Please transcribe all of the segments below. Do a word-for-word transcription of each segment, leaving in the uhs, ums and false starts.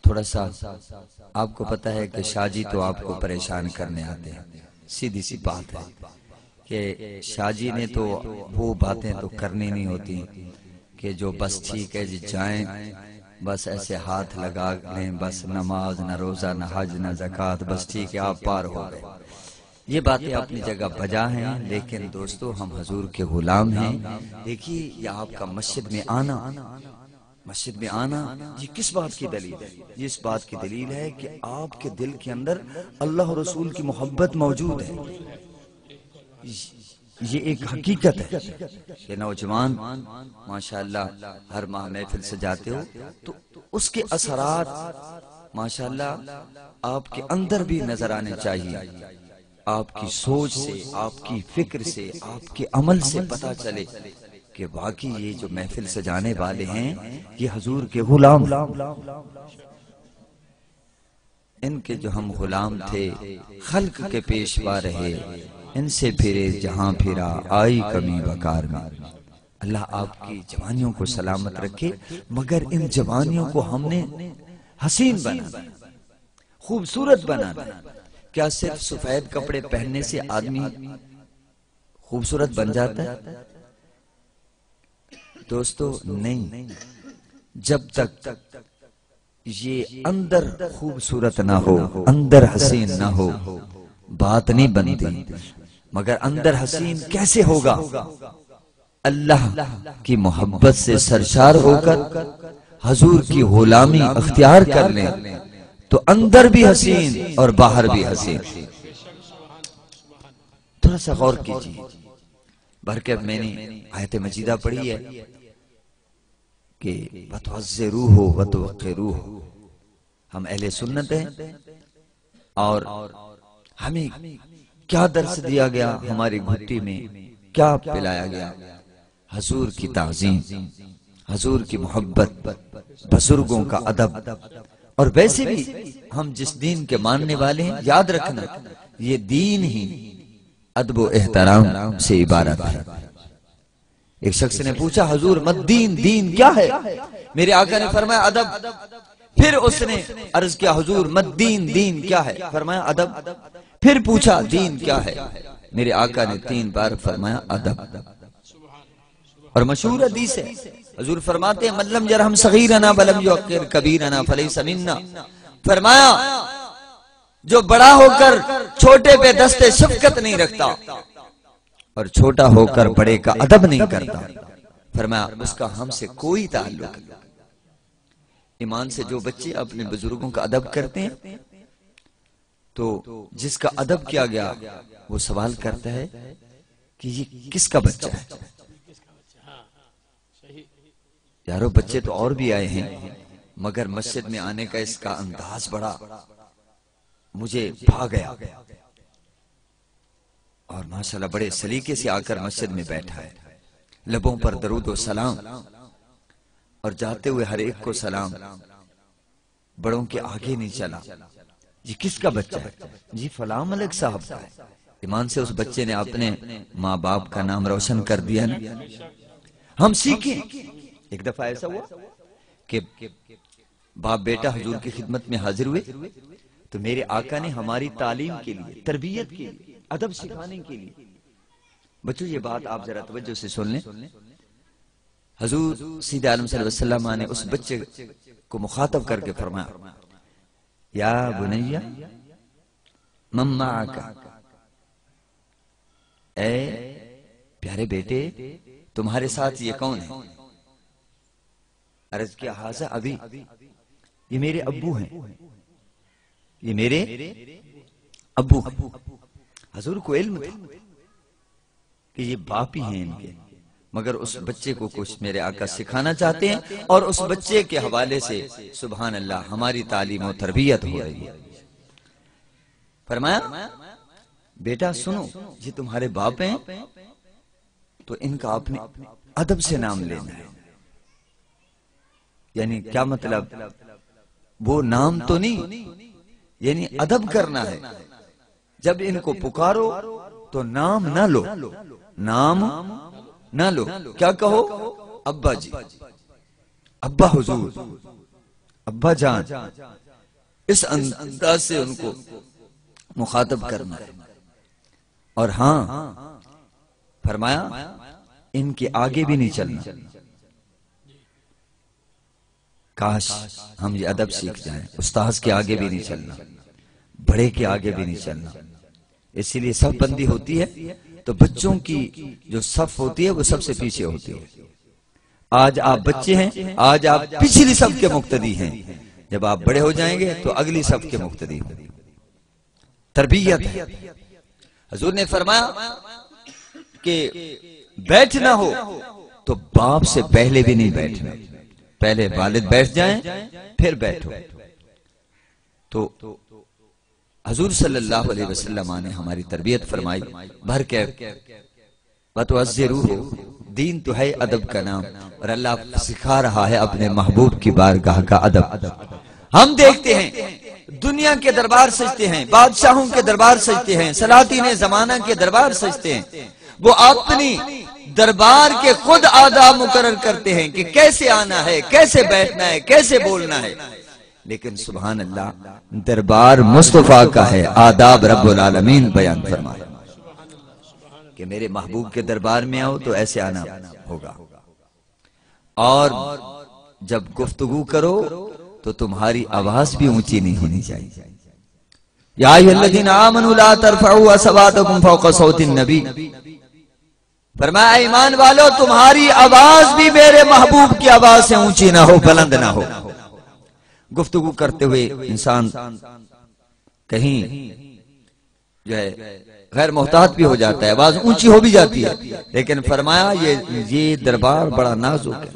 تھوڑا سا آپ کو پتا ہے کہ شاہ جی تو آپ کو پریشان کرنے آتے ہیں، سیدھی سی بات ہے کہ شاہ جی نے تو وہ باتیں تو کرنی نہیں ہوتی کہ جو بس ٹھیک ہے جی جائیں، بس ایسے ہاتھ لگا لیں، بس نماز نہ روزہ نہ حج نہ زکوٰۃ، بس ٹھیک ہے آپ پار ہو گئے۔ یہ باتیں اپنی جگہ بجا ہیں، لیکن دوستو ہم حضور کے غلام ہیں۔ دیکھیے یہ آپ کا مسجد میں آنا مسجد میں آنا یہ کس بات کی دلیل ہے؟ یہ اس بات کی دلیل ہے کہ آپ کے دل کے اندر اللہ اور رسول کی محبت موجود ہے۔ یہ ایک حقیقت ہے کہ نوجوان ماشاءاللہ ہر ماہ محفل سجاتے ہو تو اس کے اثرات ماشاءاللہ آپ کے اندر بھی نظر آنے چاہیے۔ آپ کی سوچ سے، آپ کی فکر سے، آپ کے عمل سے پتہ چلے کہ واقعی یہ جو محفل سجانے والے ہیں یہ حضور کے غلام، ان کے جو ہم غلام تھے، خلق کے پیشوا رہے، ان سے پھرے جہاں پھرا آئی کمی وقار میں۔ اللہ آپ کی جوانیوں کو سلامت رکھے، مگر ان جوانیوں کو ہم نے حسین بنانا، خوبصورت بنانا۔ کیا صرف سفید کپڑے پہننے سے آدمی خوبصورت بن جاتا ہے؟ دوستو نہیں، جب تک یہ اندر خوبصورت نہ ہو، اندر حسین نہ ہو، بات نہیں بنتی۔ مگر اندر حسین کیسے ہوگا؟ اللہ کی محبت سے سرشار ہو کر حضور کی غلامی اختیار کر لیں تو اندر بھی حسین اور باہر بھی حسین۔ تھوڑا سا غور کیجیے، برکت میں نے آیت مجیدہ پڑھی ہے کہ وَتُعَزِّرُوهُ وَتُوَقِّرُوهُ، ہم اہل سنت ہیں اور ہمیں کیا درس دیا گیا، ہماری گھٹی میں کیا پلایا گیا؟ حضور کی تعظیم، حضور کی محبت، بزرگوں کا ادب۔ اور ویسے بھی ہم جس دین کے ماننے والے ہیں، یاد رکھنا یہ دین ہی ادب و احترام سے عبارت ہے۔ ایک شخص نے پوچھا حضور مد دین، دین کیا ہے؟ میرے آقا نے فرمایا ادب۔ پھر اس نے عرض کیا حضور مد دین، دین کیا ہے؟ فرمایا ادب۔ پھر پوچھا دین کیا ہے؟ میرے آقا نے تین بار فرمایا ادب۔ اور مشہور حدیث ہے، حضور فرماتے ہیں من لم یرحم صغیرنا ولم یوقر کبیرنا فلیس منا۔ فرمایا جو بڑا ہو کر چھوٹے پہ دست شفقت نہیں رکھتا اور چھوٹا ہو کر بڑے کا ادب نہیں کرتا، فرمایا اس کا ہم سے کوئی تعلق نہیں۔ ایمان سے جو بچے اپنے بزرگوں کا ادب کرتے ہیں تو جس کا ادب کیا گیا وہ سوال کرتا ہے کہ یہ کس کا بچہ ہے؟ یارو بچے تو اور بھی آئے ہیں، مگر مسجد میں آنے کا اس کا انداز بڑا مجھے بھا گیا، اور ماشاءاللہ بڑے سلیقے سے آ کر مسجد میں بیٹھا ہے، لبوں پر درود و سلام، اور جاتے ہوئے ہر ایک کو سلام، بڑوں کے آگے نہیں چلا۔ یہ کس کا بچہ ہے؟ جی فلاں ملک صاحب کا ہے۔ ایمان سے اس بچے نے اپنے ماں باپ کا نام روشن کر دیا نا۔ ہم سیکھیں۔ ایک دفعہ ایسا ہوا کہ باپ بیٹا حضور کی خدمت میں حاضر ہوئے تو میرے آقا نے ہماری تعلیم کے لیے، تربیت کے لیے، ادب سکھانے کے لیے، بچوں یہ بات آپ ذرا توجہ سے سن لیں، حضور سیدھے عالم صلی اللہ علیہ وسلم نے اس بچے کو مخاطب کر کے فرمایا یا بنیہ من معک، اے پیارے بیٹے تمہارے ساتھ یہ کون ہے؟ عرض کیا حاضر ابھی، یہ میرے ابو ہیں، یہ میرے ابو ہیں۔ حضور کو علم تھا کہ یہ باپ ہی ہیں ان کے، مگر اس بچے کو کچھ میرے آقا سکھانا چاہتے ہیں، اور اس بچے کے حوالے سے سبحان اللہ ہماری تعلیم و تربیت ہو رہی ہے۔ فرمایا بیٹا سنو، یہ تمہارے باپ ہیں تو ان کا اپنے ادب سے نام لینا ہے۔ یعنی کیا مطلب؟ وہ نام تو نہیں، یعنی ادب کرنا ہے۔ جب ان کو پکارو تو نام نہ لو، نام نہ لو، کیا کہو؟ ابا جی، ابا حضور، ابا جان، اس انداز سے ان کو مخاطب کرنا ہے۔ اور ہاں فرمایا ان کے آگے بھی نہیں چلنا۔ کاش ہم یہ ادب سیکھ جائیں، استاذ کے آگے بھی نہیں چلنا، بڑے کے آگے بھی نہیں چلنا۔ اسی لیے صف بندی ہوتی ہے تو بچوں کی جو صف ہوتی ہے وہ سب سے پیچھے ہوتی ہے۔ آج آپ بچے ہیں، آج آپ پچھلی صف کے مقتدی ہیں، جب آپ بڑے ہو جائیں گے تو اگلی صف کے مقتدی ہوں۔ تربیت ہے۔ حضور نے فرمایا کہ بیٹھنا ہو تو باپ سے پہلے بھی نہیں بیٹھنا، پہلے والد بیٹھ جائیں پھر بیٹھو۔ تو حضور صلی اللہ علیہ وسلم نے ہماری تربیت فرمائی، بھر کے وَتُعَزِّرُوهُ، دین تو ہے ادب کا نام، اور اللہ سکھا رہا ہے اپنے محبوب کی بارگاہ کا ادب۔ ہم دیکھتے ہیں دنیا کے دربار سجتے ہیں، بادشاہوں کے دربار سجتے ہیں، سلاطین زمانہ کے دربار سجتے ہیں، وہ اپنی دربار کے خود آداب مقرر کرتے ہیں کہ کیسے آنا ہے، کیسے بیٹھنا ہے، کیسے بولنا ہے۔ لیکن سبحان اللہ، دربار مصطفیٰ کا ہے، آداب رب العالمین بیان فرمائے کہ میرے محبوب کے دربار میں آؤ تو ایسے آنا ہوگا، اور جب گفتگو کرو تو تمہاری آواز بھی اونچی نہیں ہونی چاہیے۔ یا ایھا الذین آمنوا لا ترفعوا اصواتکم فوق صوت النبی، فرمایا ایمان والو تمہاری آواز بھی میرے محبوب کی آواز سے اونچی نہ ہو، بلند نہ ہو۔ گفتگو کرتے ہوئے انسان کہیں جو ہے غیر محتاط بھی ہو جاتا ہے، آواز اونچی ہو بھی جاتی ہے، لیکن فرمایا یہ یہ دربار بڑا نازک ہے،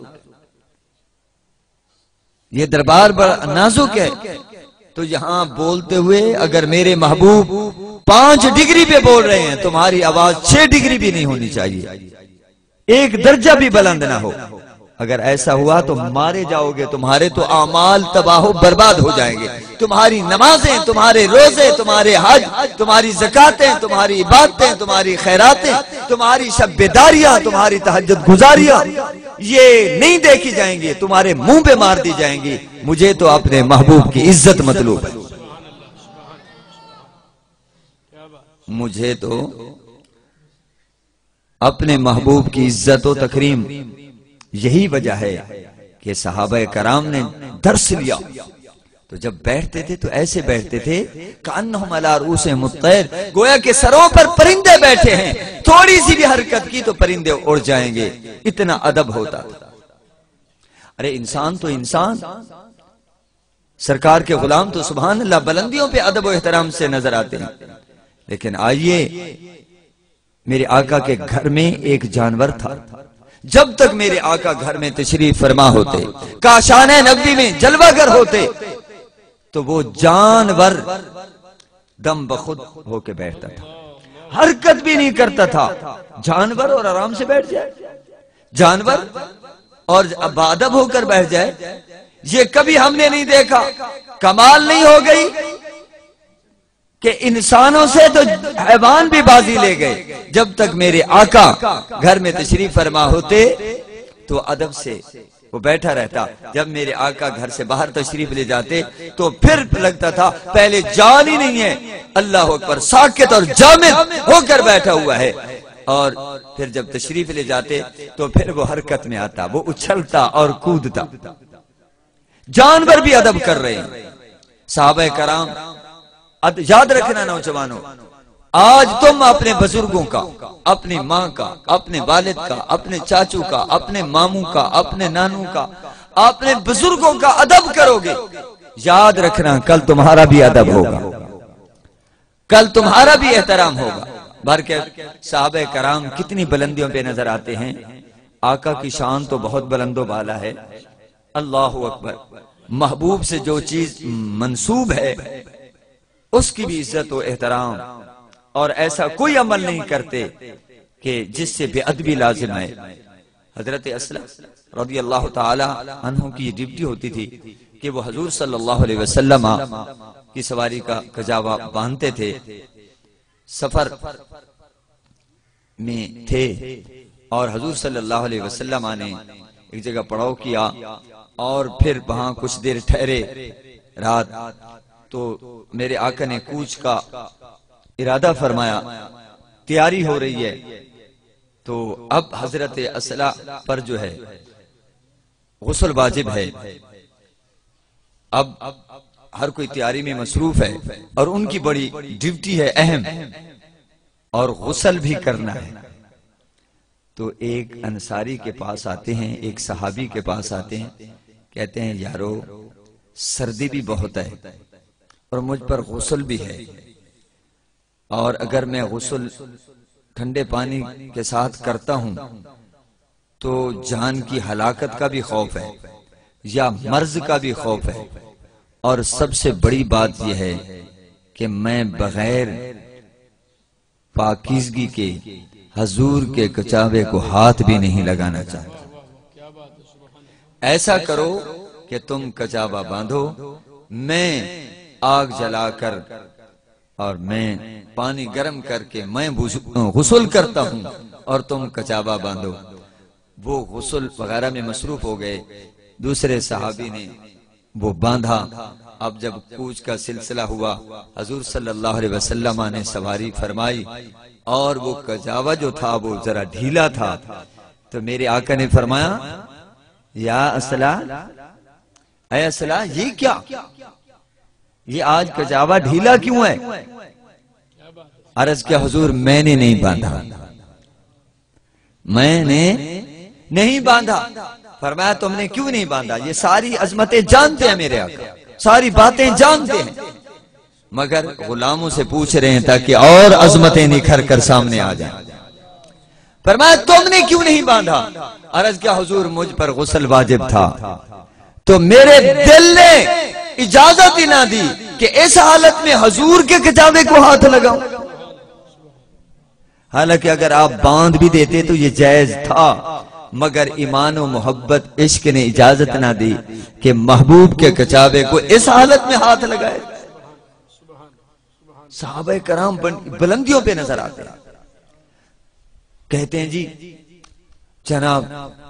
یہ دربار بڑا نازک ہے، تو یہاں بولتے ہوئے اگر میرے محبوب پانچ ڈگری پہ بول رہے ہیں، تمہاری آواز چھ ڈگری بھی نہیں ہونی چاہیے، ایک درجہ بھی بلند نہ ہو۔ اگر ایسا ہوا تو مارے جاؤ گے، تمہارے تو اعمال تباہ و برباد ہو جائیں گے، تمہاری نمازیں، تمہارے روزے، تمہارے حج، تمہاری زکاتیں، تمہاری عبادتیں، تمہاری خیراتیں، تمہاری شب بیداریاں، تمہاری تہجد گزاریاں یہ نہیں دیکھی جائیں گی، تمہارے منہ پہ مار دی جائیں گی۔ مجھے تو اپنے محبوب کی عزت مطلوب ہے، مجھے تو اپنے محبوب کی عزت و تکریم۔ یہی وجہ ہے کہ صحابہ کرام نے درس لیا، تو جب بیٹھتے تھے تو ایسے بیٹھتے تھے کأنہم علی رؤوسہم الطیر، گویا کہ سروں پر پرندے بیٹھے ہیں، تھوڑی سی بھی حرکت کی تو پرندے اڑ جائیں گے، اتنا ادب ہوتا تھا۔ ارے انسان تو انسان، سرکار کے غلام تو سبحان اللہ بلندیوں پہ ادب و احترام سے نظر آتے ہیں، لیکن آئیے میرے آقا کے گھر میں ایک جانور تھا، جب تک میرے آقا گھر میں تشریف فرما ہوتے، کاشان نبوی میں جلوہ گر ہوتے، تو وہ جانور دم بخود ہو کے بیٹھتا تھا، حرکت بھی نہیں کرتا تھا۔ جانور اور آرام سے بیٹھ جائے، جانور اور بادب ہو کر بیٹھ جائے، یہ کبھی ہم نے نہیں دیکھا۔ کمال نہیں ہو گئی کہ انسانوں سے تو حیوان بھی بازی لے گئے، جب تک میرے آقا گھر میں تشریف فرما ہوتے تو ادب سے وہ بیٹھا رہتا، جب میرے آقا گھر سے باہر تشریف لے جاتے تو پھر لگتا تھا پہلے جان ہی نہیں ہے، اللہ اکبر، ساکت اور جامد ہو کر بیٹھا ہوا ہے، اور پھر جب تشریف لے جاتے تو پھر وہ حرکت میں آتا، وہ اچھلتا اور کودتا۔ جانور بھی ادب کر رہے ہیں صحابہ کرام۔ یاد رکھنا نوجوانوں، آج تم اپنے بزرگوں کا، اپنی ماں کا، اپنے والد کا، اپنے چاچو کا، اپنے ماموں کا، اپنے نانوں کا، اپنے بزرگوں کا ادب کرو گے، یاد رکھنا کل تمہارا بھی ادب ہوگا، کل تمہارا بھی احترام ہوگا۔ برکت صحابہ کرام کتنی بلندیوں پہ نظر آتے ہیں، آقا کی شان تو بہت بلند و بالا ہے، اللہ اکبر۔ محبوب سے جو چیز منسوب ہے اس کی بھی عزت و احترام، اور ایسا کوئی عمل نہیں کرتے کہ جس سے بے ادبی لازم ہے۔ حضرت اسلم رضی اللہ تعالی عنہ کی یہ ڈیوٹی ہوتی تھی کہ وہ حضور صلی اللہ علیہ وسلم کی سواری کا کجاوا باندھتے تھے، سفر میں تھے اور حضور صلی اللہ علیہ وسلم نے ایک جگہ پڑاؤ کیا اور پھر وہاں کچھ دیر ٹھہرے رات، تو میرے آقا نے کوچ کا ارادہ فرمایا، تیاری ہو رہی ہے۔ تو اب حضرت اصلا پر جو ہے غسل واجب ہے، اب ہر کوئی تیاری میں مصروف ہے اور ان کی بڑی ڈیوٹی ہے اہم، اور غسل بھی کرنا ہے۔ تو ایک انصاری کے پاس آتے ہیں، ایک صحابی کے پاس آتے ہیں، کہتے ہیں یارو سردی بھی بہت ہے اور مجھ پر غسل بھی ہے، اور اگر میں غسل ٹھنڈے پانی کے ساتھ کرتا ہوں تو جان کی ہلاکت کا بھی خوف ہے یا مرض کا بھی خوف ہے، اور سب سے بڑی بات یہ ہے کہ میں بغیر پاکیزگی کے حضور کے کچاوے کو ہاتھ بھی نہیں لگانا چاہتا۔ ایسا کرو کہ تم کچاوا باندھو، میں آگ جلا کر اور میں پانی گرم کر کے میں غسل کرتا ہوں اور تم کچاوا باندھو۔ وہ غسل وغیرہ میں مصروف ہو گئے، دوسرے صحابی نے وہ باندھا۔ اب جب کوچ کا سلسلہ ہوا، حضور صلی اللہ علیہ وسلم نے سواری فرمائی، اور وہ کجاوا جو تھا وہ ذرا ڈھیلا تھا، تو میرے آقا نے فرمایا یا اصلا، اے اصلا یہ کیا، یہ آج کجاوا ڈھیلا کیوں ہے؟ عرض کیا حضور میں نے نہیں باندھا، میں نے نہیں باندھا۔ فرمایا تم نے کیوں نہیں باندھا؟ یہ ساری عظمتیں جانتے ہیں میرے آقا، ساری باتیں جانتے ہیں، مگر غلاموں سے پوچھ رہے ہیں تاکہ اور عظمتیں نکھر کر سامنے آ جائیں۔ فرمایا تم نے کیوں نہیں باندھا؟ عرض کیا حضور مجھ پر غسل واجب تھا، تو میرے دل نے اجازت ہی نہ دی کہ اس حالت میں حضور کے کچاوے کو ہاتھ لگاؤں۔ حالانکہ اگر آپ باندھ بھی دیتے تو یہ جائز تھا، مگر ایمان و محبت عشق نے اجازت نہ دی کہ محبوب کے کچاوے کو اس حالت میں ہاتھ لگائے۔ صحابہ کرام بلندیوں پہ نظر آتے ہیں، کہتے ہیں جی جناب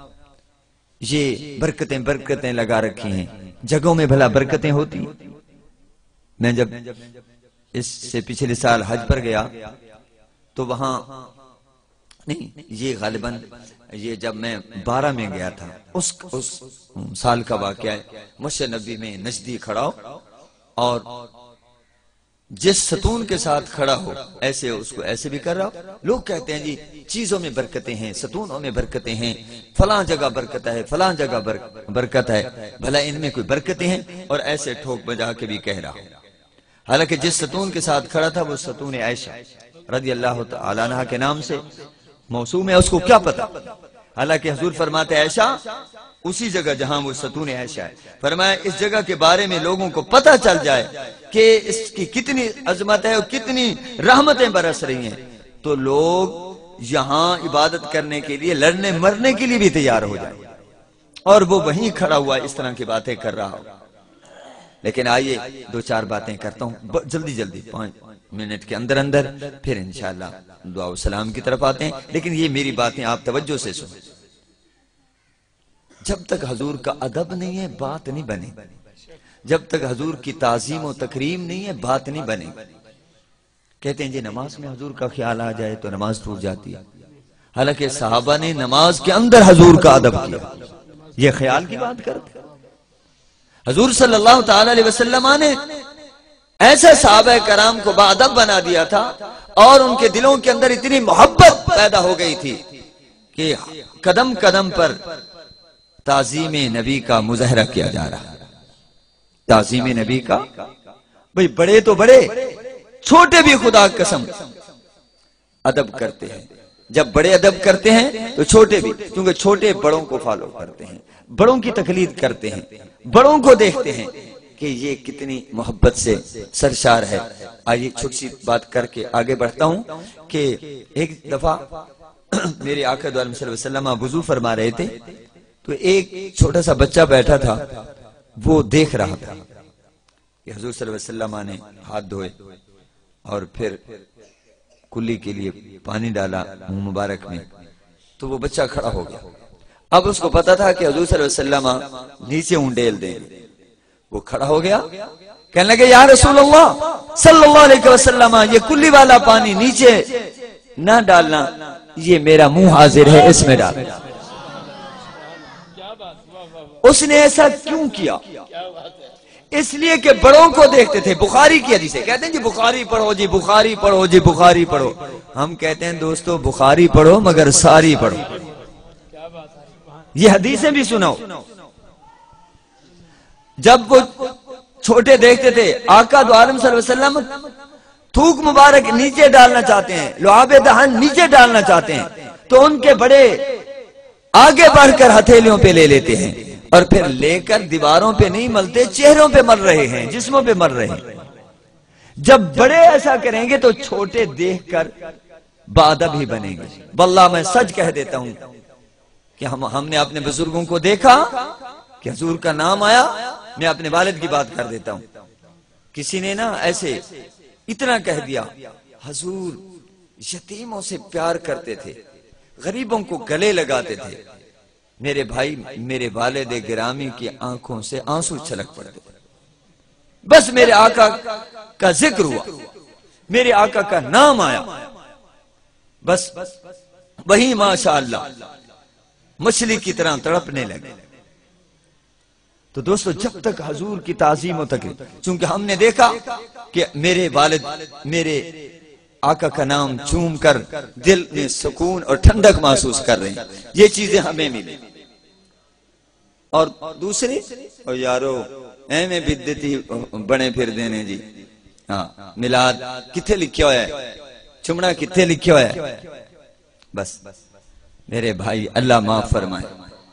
یہ برکتیں برکتیں لگا رکھی ہیں، جگہوں میں بھلا برکتیں ہوتی۔ میں جب اس سے پچھلے سال حج پر گیا تو وہاں نہیں، یہ غالباً یہ جب میں بارہ میں گیا تھا، اس اس سال کا واقعہ ہے، مسجد نبی میں نزدیک کھڑا ہو اور جس ستون کے ساتھ کھڑا ہو ایسے اس کو ایسے بھی کر رہا ہو۔ لوگ کہتے ہیں جی چیزوں میں برکتیں ہیں، ستونوں میں برکتیں ہیں، فلاں جگہ برکت ہے، فلاں جگہ برکت ہے، بھلا ان میں کوئی برکتیں ہیں، اور ایسے ٹھوک بجا کے بھی کہہ رہا ہو۔ حالانکہ جس ستون کے ساتھ کھڑا تھا وہ ستون عائشہ رضی اللہ تعالی عنہا کے نام سے موسوم ہے، اس کو کیا پتا؟ حالانکہ حضور فرماتے عائشہ اسی جگہ جہاں وہ ستون عائشہ ہے، فرمایا اس جگہ کے بارے میں لوگوں کو پتہ چل جائے کہ اس کی کتنی عظمت ہے اور کتنی رحمتیں برس رہی ہیں، تو لوگ یہاں عبادت کرنے کے لیے لڑنے مرنے کے لیے بھی تیار ہو جائے، اور وہ وہیں کھڑا ہوا اس طرح کی باتیں کر رہا ہو۔ لیکن آئیے دو چار باتیں کرتا ہوں جلدی جلدی، پانچ منٹ کے اندر اندر، پھر انشاءاللہ دعا و سلام کی طرف آتے ہیں۔ لیکن یہ میری باتیں آپ توجہ سے سنیں، جب تک حضور کا ادب نہیں ہے بات نہیں بنے، جب تک حضور کی تعظیم و تکریم نہیں ہے بات نہیں بنے۔ کہتے ہیں جی نماز میں حضور کا خیال آ جائے تو نماز ٹوٹ جاتی ہے، حالانکہ صحابہ نے نماز کے اندر حضور کا ادب کیا، یہ خیال کی بات کرتے۔ حضور صلی اللہ تعالی علیہ وسلم نے ایسے صحابہ کرام کو باادب بنا دیا تھا، اور ان کے دلوں کے اندر اتنی محبت پیدا ہو گئی تھی کہ قدم قدم پر تعظیم نبی کا مظاہرہ کیا جا رہا ہے۔ تعظیم نبی کا، بھئی بڑے تو بڑے، چھوٹے بھی خدا قسم ادب کرتے ہیں۔ جب بڑے ادب کرتے ہیں تو چھوٹے بھی، کیونکہ چھوٹے بڑوں کو فالو کرتے ہیں، بڑوں کی تقلید کرتے ہیں، بڑوں کو دیکھتے ہیں کہ یہ کتنی محبت سے سرشار ہے۔ آئیے چھوٹی سی بات کر کے آگے بڑھتا ہوں کہ ایک دفعہ میرے آقا صلی اللہ علیہ وسلم وضو فرما رہے تھے، تو ایک چھوٹا سا بچہ بیٹھا تھا، وہ دیکھ رہا تھا کہ حضور صلی اللہ علیہ وسلم نے ہاتھ دھوئے اور پھر کلی کے لیے پانی ڈالا منہ مبارک میں، تو وہ بچہ کھڑا ہو گیا۔ اب اس کو پتا تھا کہ حضور صلی اللہ علیہ وسلم نیچے اونڈیل دیں گے. وہ کھڑا ہو گیا, کہنے لگے یا رسول اللہ صلی اللہ علیہ وسلم, یہ کلی والا پانی نیچے نہ ڈالنا, یہ میرا منہ حاضر ہے, اس میں ڈال. اس نے ایسا کیوں کیا؟ اس لیے کہ بڑوں کو دیکھتے تھے. بخاری کی حدیث ہے, کہتے ہیں جی بخاری پڑھو, جی بخاری پڑھو, جی بخاری پڑھو. ہم کہتے ہیں دوستو بخاری پڑھو مگر ساری پڑھو. یہ حدیثیں بھی سنو. جب وہ چھوٹے دیکھتے تھے آقا دو عالم صلی اللہ علیہ وسلم تھوک مبارک نیچے ڈالنا چاہتے ہیں, لعاب دہن نیچے ڈالنا چاہتے ہیں, تو ان کے بڑے آگے بڑھ کر ہتھیلیوں پہ لے لیتے ہیں اور پھر لے کر دیواروں پہ نہیں ملتے, چہروں پہ مل رہے ہیں, جسموں پہ مل رہے ہیں. جب بڑے ایسا کریں گے تو چھوٹے دیکھ کر بادب ہی بنیں گے. واللہ میں سچ کہہ دیتا ہوں کہ ہم ہم نے اپنے بزرگوں کو دیکھا کہ حضور کا نام آیا. میں اپنے والد کی بات کر دیتا ہوں, کسی نے نا ایسے اتنا کہہ دیا, حضور یتیموں سے پیار کرتے تھے, غریبوں کو گلے لگاتے تھے. میرے بھائی, میرے والد گرامی کی آنکھوں سے آنسو چھلک پڑتے تھے. بس میرے آقا کا ذکر ہوا, میرے آقا کا نام آیا, بس وہی ماشاءاللہ مچھلی کی طرح تڑپنے لگے. تو دوستو جب تک حضور کی تعظیم و تکریم, چونکہ ہم نے دیکھا کہ میرے والد میرے آقا کا نام چوم کر دل میں سکون اور ٹھنڈک محسوس کر رہے ہیں, یہ چیزیں ہمیں ملی. اور دوسری اور یارو اے میں بدتی بنے پھر دینے جی, ہاں میلاد کتھے لکھیا ہوا ہے, چمڑا کتھے لکھیا ہوا ہے. بس میرے بھائی اللہ معاف فرمائے.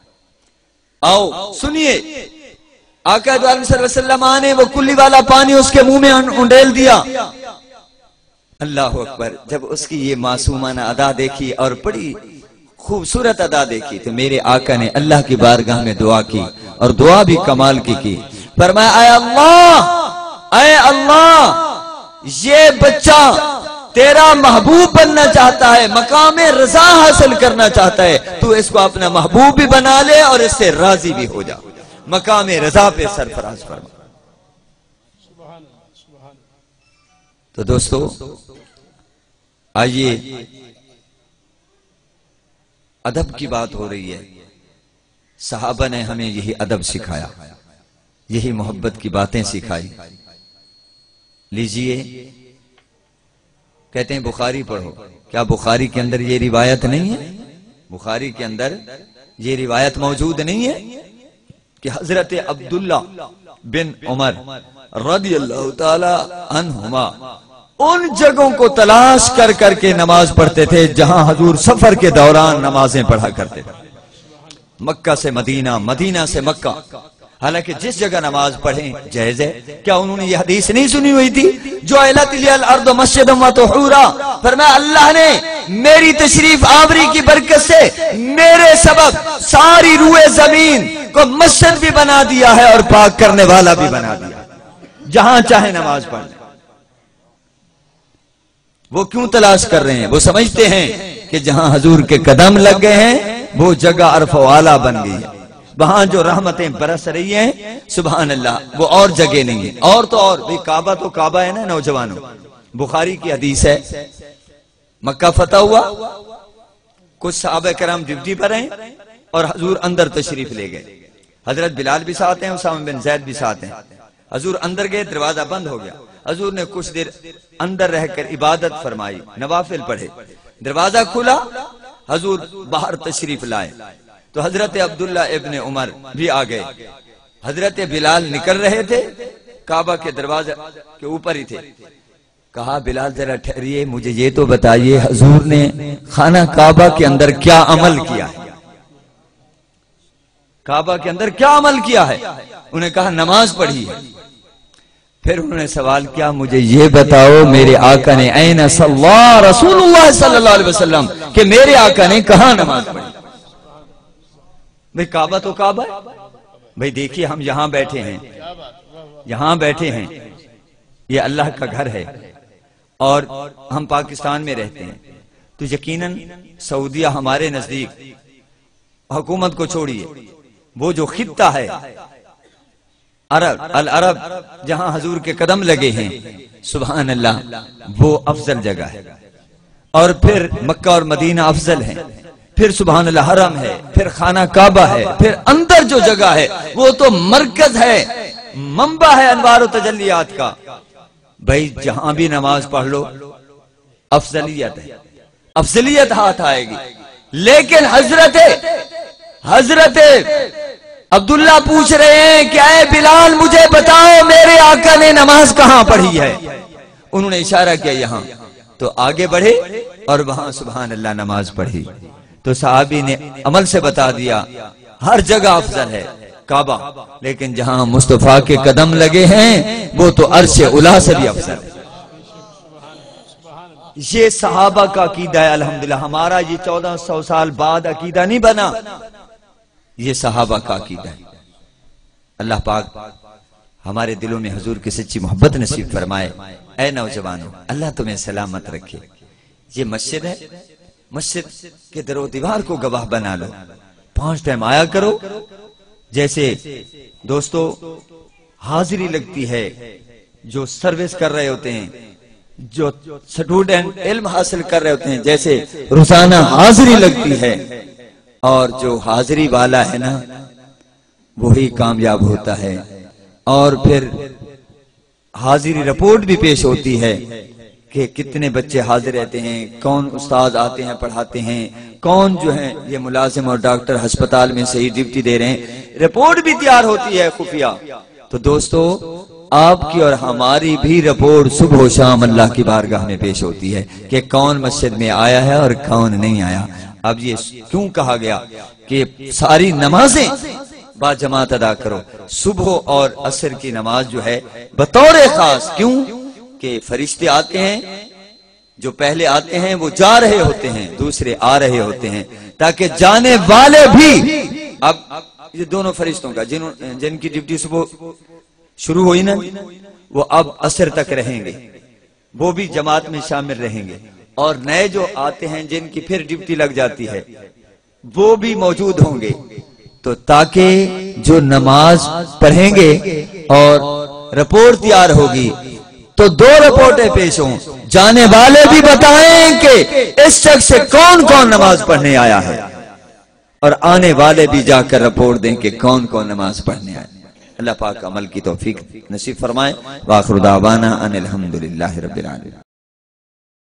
آؤ سنیے, آقا دو عالم صلی اللہ علیہ وسلم آنے وہ کلی والا پانی اس کے منہ میں انڈیل دیا. اللہ اکبر. جب اس کی یہ معصومانہ ادا دیکھی اور بڑی خوبصورت ادا دیکھی تو میرے آقا نے اللہ کی بارگاہ میں دعا کی, اور دعا بھی کمال کی کی. فرمایا اے اللہ, اے اللہ, یہ بچہ تیرا محبوب بننا چاہتا ہے, مقام رضا حاصل کرنا چاہتا ہے, تو اس کو اپنا محبوب بھی بنا لے اور اس سے راضی بھی ہو جا, مقام رضا پہ سرفراز فرما. تو دوستو آئیے, ادب کی بات ہو رہی ہے. صحابہ نے ہمیں یہی ادب سکھایا, یہی محبت کی باتیں سکھائی. لیجئے, کہتے ہیں بخاری پڑھو, کیا بخاری کے اندر یہ روایت نہیں ہے؟ بخاری کے اندر یہ روایت موجود نہیں ہے کہ حضرت عبداللہ بن عمر رضی اللہ تعالی عنہما ان جگہوں کو تلاش کر کر کے نماز پڑھتے تھے جہاں حضور سفر کے دوران نمازیں پڑھا کرتے تھے. مکہ سے مدینہ, مدینہ سے مکہ. حالانکہ جس جگہ نماز پڑھیں جائز ہے. کیا انہوں نے یہ حدیث نہیں سنی ہوئی تھی جو اعلت لی الارض مسجدا وطہورا؟ فرمایا اللہ نے میری تشریف آوری کی برکت سے میرے سبب ساری روئے زمین کو مسجد بھی بنا دیا ہے اور پاک کرنے والا بھی بنا دیا, جہاں چاہے نماز پڑھ لیں. وہ کیوں تلاش کر رہے ہیں؟ وہ سمجھتے ہیں کہ جہاں حضور کے قدم لگ گئے ہیں وہ جگہ عرف و اعلیٰ بن گئی ہے, وہاں جو رحمتیں برس رہی ہیں سبحان اللہ وہ اور جگہ نہیں ہے. اور تو اور بھئی کعبہ تو کعبہ ہے نا نوجوانوں. بخاری کی حدیث ہے, مکہ فتح ہوا, کچھ صحابہ کرام ڈیوٹی پر ہیں اور حضور اندر تشریف لے گئے. حضرت بلال بھی ساتھ ہیں, اسامہ بن زید بھی ساتھ ہیں. حضور اندر گئے, دروازہ بند ہو گیا. حضور نے کچھ دیر اندر رہ کر عبادت فرمائی, نوافل پڑھے. دروازہ کھلا, حضور باہر تشریف لائے تو حضرت عبداللہ ابن عمر بھی آ گئے. حضرت بلال نکل رہے تھے, کعبہ کے دروازے کے اوپر ہی تھے. کہا بلال ذرا ٹھہریے, مجھے یہ تو بتائیے حضور نے خانہ کعبہ کے اندر کیا عمل کیا ہے؟ کعبہ کے اندر کیا عمل کیا ہے؟ انہوں نے کہا نماز پڑھی ہے. پھر انہوں نے سوال کیا, مجھے یہ بتاؤ میرے آقا نے این صلی رسول اللہ صلی اللہ علیہ وسلم کہ میرے آقا نے کہاں نماز پڑھی؟ بھئی کعبہ تو کعبہ ہے. بھئی دیکھیے ہم یہاں بیٹھے ہیں, یہاں بیٹھے ہیں, یہ اللہ کا گھر ہے اور ہم پاکستان میں رہتے ہیں, تو یقیناً سعودیہ ہمارے نزدیک حکومت کو چھوڑیے، وہ جو خطہ ہے عرب العرب جہاں حضور کے قدم لگے ہیں، سبحان اللہ، وہ افضل جگہ ہے، اور پھر مکہ اور مدینہ افضل ہیں، پھر سبحان اللہ حرم ہے، پھر خانہ کعبہ ہے، پھر اندر جو جگہ ہے وہ تو مرکز ہے، منبع ہے انوار و تجلیات کا۔ بھائی جہاں بھی نماز پڑھ لو افضلیت ہے، افضلیت ہاتھ آئے گی۔ لیکن حضرت حضرت عبداللہ پوچھ رہے ہیں کہ اے بلال مجھے بتاؤ میرے آقا نے نماز کہاں پڑھی ہے؟ انہوں نے اشارہ کیا یہاں، تو آگے بڑھے اور وہاں سبحان اللہ نماز پڑھی، تو صحابی نے عمل سے بتا دیا ہر جگہ افضل ہے کعبہ، لیکن جہاں مصطفیٰ کے قدم لگے ہیں وہ تو عرش اولی سے بھی افضل ہے۔ یہ صحابہ کا عقیدہ ہے الحمدللہ، ہمارا یہ چودہ سو سال بعد عقیدہ نہیں بنا، یہ صحابہ کا عقیدہ ہے۔ اللہ پاک ہمارے دلوں میں حضور کی سچی محبت نصیب فرمائے۔ اے نوجوانوں، اللہ تمہیں سلامت رکھے۔ یہ مسجد ہے، مسجد کے در و دیوار کو گواہ بنا لو، پانچ ٹائم آیا کرو۔ جیسے دوستو حاضری لگتی ہے، جو سروس کر رہے ہوتے ہیں، جو سٹوڈنٹ علم حاصل کر رہے ہوتے ہیں، جیسے روزانہ حاضری لگتی ہے، اور جو حاضری والا ہے نا وہی کامیاب ہوتا ہے۔ اور پھر حاضری رپورٹ بھی پیش ہوتی ہے کہ کتنے بچے حاضر رہتے ہیں، کون استاد آتے ہیں پڑھاتے ہیں، کون جو ہیں یہ ملازم اور ڈاکٹر ہسپتال میں صحیح ڈیوٹی دے رہے ہیں، رپورٹ بھی تیار ہوتی ہے خفیہ۔ تو دوستو آپ کی اور ہماری بھی رپورٹ صبح و شام اللہ کی بارگاہ میں پیش ہوتی ہے کہ کون مسجد میں آیا ہے اور کون نہیں آیا۔ اب یہ کیوں کہا گیا کہ ساری نمازیں با جماعت ادا کرو، صبح اور عصر کی نماز جو ہے بطور خاص، کیوں کہ فرشتے آتے ہیں، جو پہلے آتے ہیں وہ جا رہے ہوتے ہیں، دوسرے آ رہے ہوتے ہیں، تاکہ جانے والے بھی، اب یہ دونوں فرشتوں کا جن جن کی ڈیوٹی صبح شروع ہوئی نا وہ اب عصر تک رہیں گے، وہ بھی جماعت میں شامل رہیں گے، اور نئے جو آتے ہیں جن کی پھر ڈیوٹی لگ جاتی ہے وہ بھی موجود ہوں گے، تو تاکہ جو نماز پڑھیں گے اور رپورٹ تیار ہوگی تو دو رپورٹیں پیش ہوں، جانے والے بھی بتائیں کہ اس شخص سے کون کون نماز پڑھنے آیا ہے، اور آنے والے بھی جا کر رپورٹ دیں کہ کون کون نماز پڑھنے آئے۔ اللہ پاک عمل کی توفیق نصیب فرمائے۔ وآخر دعوانا ان الحمدللہ رب العالمین۔